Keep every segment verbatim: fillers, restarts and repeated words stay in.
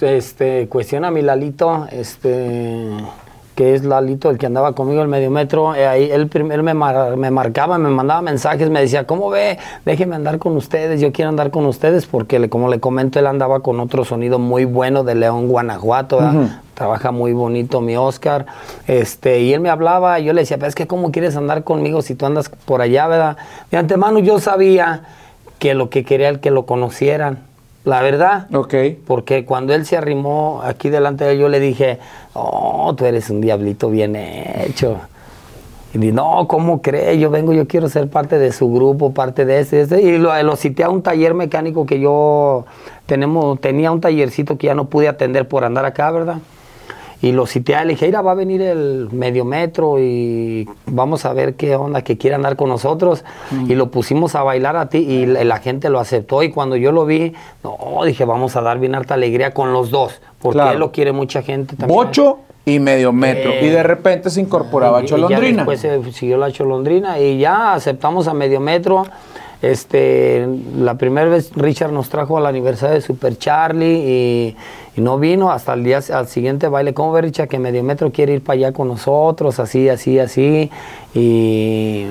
este, cuestiona a mi Lalito, este, que es Lalito, el que andaba conmigo el medio metro, eh, ahí él, él me, mar, me marcaba, me mandaba mensajes, me decía, ¿cómo ve? Déjeme andar con ustedes, yo quiero andar con ustedes, porque le, como le comento, él andaba con otro sonido muy bueno de León, Guanajuato, uh-huh. Trabaja muy bonito mi Oscar, este, y él me hablaba, y yo le decía, pero es que ¿cómo quieres andar conmigo si tú andas por allá, verdad? De antemano yo sabía que lo que quería el que lo conocieran, la verdad, okay. Porque cuando él se arrimó aquí delante de él, yo le dije, oh, tú eres un diablito bien hecho. Y dije, no, ¿cómo cree? Yo vengo, yo quiero ser parte de su grupo, parte de ese, ese. Y lo, lo cité a un taller mecánico que yo tenemos, tenía un tallercito que ya no pude atender por andar acá, ¿verdad? Y lo cité a él, le dije, mira, va a venir el medio metro y vamos a ver qué onda, que quiere andar con nosotros. Mm. Y lo pusimos a bailar a ti y la, la gente lo aceptó. Y cuando yo lo vi, no, dije, vamos a dar bien harta alegría con los dos, porque claro. Él lo quiere mucha gente también. Bocho y medio metro. Eh, y de repente se incorporaba y, Cholondrina. Y ya después se siguió la Cholondrina y ya aceptamos a medio metro. Este, la primera vez Richard nos trajo al aniversario de Super Charlie y, y no vino hasta el día al siguiente baile. ¿Cómo ve, Richard, que Medio Metro quiere ir para allá con nosotros? Así, así, así. Y,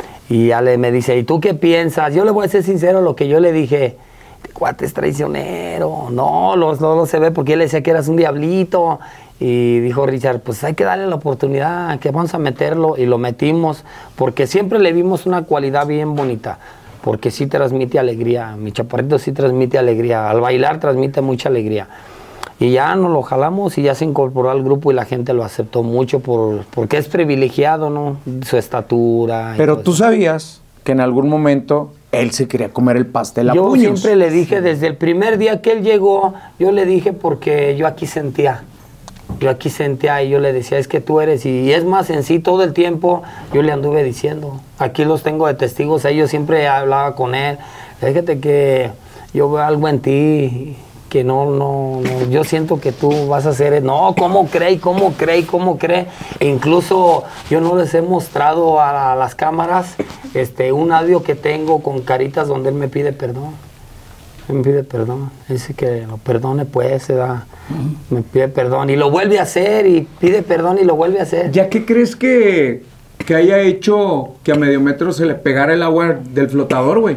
y ya le, me dice, ¿y tú qué piensas? Yo le voy a ser sincero lo que yo le dije. Cuate es traicionero. No, no, no, no se ve porque él decía que eras un diablito. Y dijo Richard, pues hay que darle la oportunidad, que vamos a meterlo. Y lo metimos porque siempre le vimos una cualidad bien bonita. Porque sí transmite alegría, mi chaparrito sí transmite alegría, al bailar transmite mucha alegría. Y ya nos lo jalamos y ya se incorporó al grupo y la gente lo aceptó mucho por, porque es privilegiado, ¿no? Su estatura. Pero tú sabías que en algún momento él se quería comer el pastel a yo puños. Yo siempre le dije, desde el primer día que él llegó, yo le dije porque yo aquí sentía. Yo aquí sentía y yo le decía, es que tú eres, y es más en sí todo el tiempo, yo le anduve diciendo, aquí los tengo de testigos, yo siempre hablaba con él, fíjate que yo veo algo en ti, que no, no, no, yo siento que tú vas a hacer, no, ¿cómo cree? ¿Cómo cree? ¿Cómo cree? E incluso yo no les he mostrado a, a las cámaras este, un audio que tengo con caritas donde él me pide perdón. Me pide perdón, dice que lo perdone pues, se da, uh-huh. Me pide perdón y lo vuelve a hacer y pide perdón y lo vuelve a hacer. ¿Ya qué crees que, que haya hecho que a Medio Metro se le pegara el agua del flotador, güey?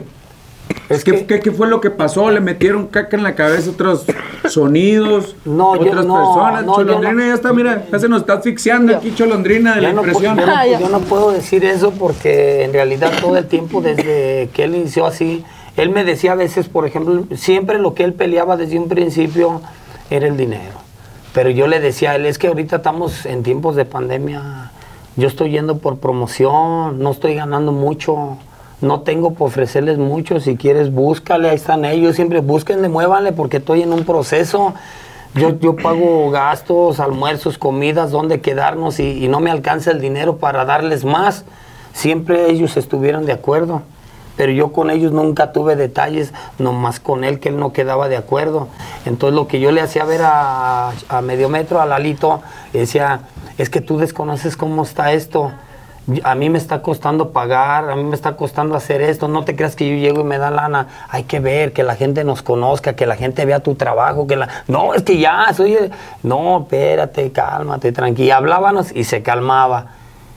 Es que, ¿Qué, ¿Qué fue lo que pasó? ¿Le metieron caca en la cabeza otros sonidos? No, otras yo, no, personas. No, Cholondrina no, ya está, mira, ya se nos está asfixiando yo, aquí Cholondrina de la no, impresión. Yo no, yo no puedo decir eso porque en realidad todo el tiempo desde que él inició así, él me decía a veces, por ejemplo, siempre lo que él peleaba desde un principio era el dinero. Pero yo le decía a él, es que ahorita estamos en tiempos de pandemia, yo estoy yendo por promoción, no estoy ganando mucho, no tengo por ofrecerles mucho, si quieres búscale, ahí están ellos, siempre búsquenle, muévanle porque estoy en un proceso. Yo, yo pago gastos, almuerzos, comidas, dónde quedarnos y, y no me alcanza el dinero para darles más. Siempre ellos estuvieron de acuerdo. Pero yo con ellos nunca tuve detalles, nomás con él que él no quedaba de acuerdo. Entonces lo que yo le hacía ver a, a Medio Metro, a Lalito, decía, es que tú desconoces cómo está esto. A mí me está costando pagar, a mí me está costando hacer esto, no te creas que yo llego y me da lana. Hay que ver, que la gente nos conozca, que la gente vea tu trabajo, que la... No, es que ya, soy... No, espérate, cálmate, tranquila. Hablábamos y se calmaba.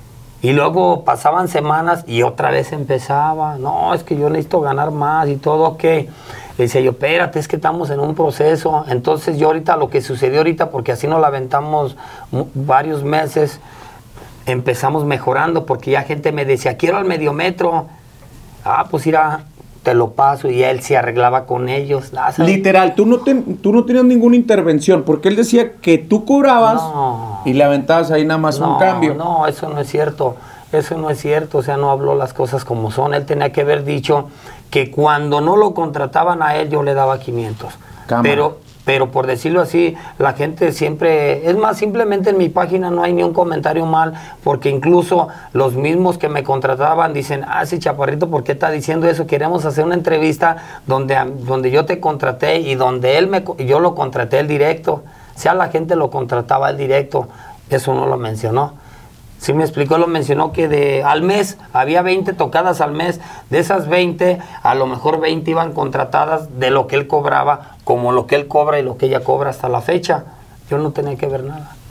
Y luego pasaban semanas y otra vez empezaba, no, es que yo necesito ganar más y todo, ok. Le decía yo, espérate, es que estamos en un proceso. Entonces yo ahorita, lo que sucedió ahorita, porque así nos la aventamos varios meses, empezamos mejorando, porque ya gente me decía, quiero al Medio Metro. Ah, pues irá, te lo paso, y él se arreglaba con ellos. Ah, literal, tú no, te, tú no tenías ninguna intervención, porque él decía que tú cobrabas no, y le aventabas ahí nada más no, un cambio. No, eso no es cierto, eso no es cierto, o sea, no habló las cosas como son. Él tenía que haber dicho que cuando no lo contrataban a él, yo le daba quinientos. Cámara. Pero... Pero por decirlo así, la gente siempre... Es más, simplemente en mi página no hay ni un comentario mal, porque incluso los mismos que me contrataban dicen, ah, sí, Chaparrito, ¿por qué está diciendo eso? Queremos hacer una entrevista donde, donde yo te contraté y donde él me, yo lo contraté el directo. O sea, la gente lo contrataba el directo. Eso no lo mencionó. Sí me explicó, lo mencionó que de al mes, había veinte tocadas al mes. De esas veinte, a lo mejor veinte iban contratadas de lo que él cobraba como lo que él cobra y lo que ella cobra hasta la fecha, yo no tenía que ver nada.